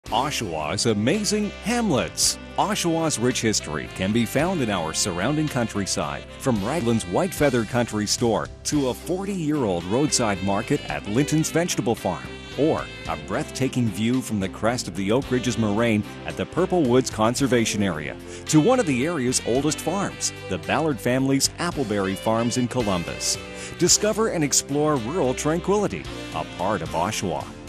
Oshawa's amazing Hamlets. Oshawa's rich history can be found in our surrounding countryside, from Raglan's White Feather Country Store to a 40-year-old roadside market at Linton's Vegetable Farm, or a breathtaking view from the crest of the Oak Ridges Moraine at the Purple Woods Conservation Area, to one of the area's oldest farms, the Ballard family's Appleberry Farms in Columbus. Discover and explore rural tranquility, a part of Oshawa.